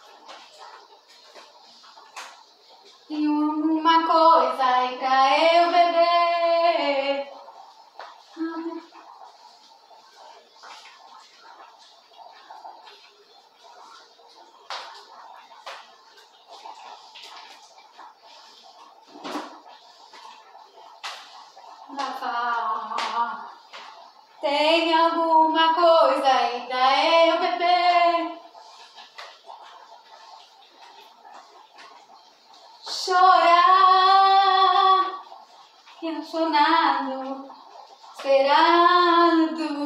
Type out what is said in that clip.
Tem uma coisa aí pra eu beber. Rafa, tem alguma coisa aí pra eu beber? Chorar, emocionado, esperando.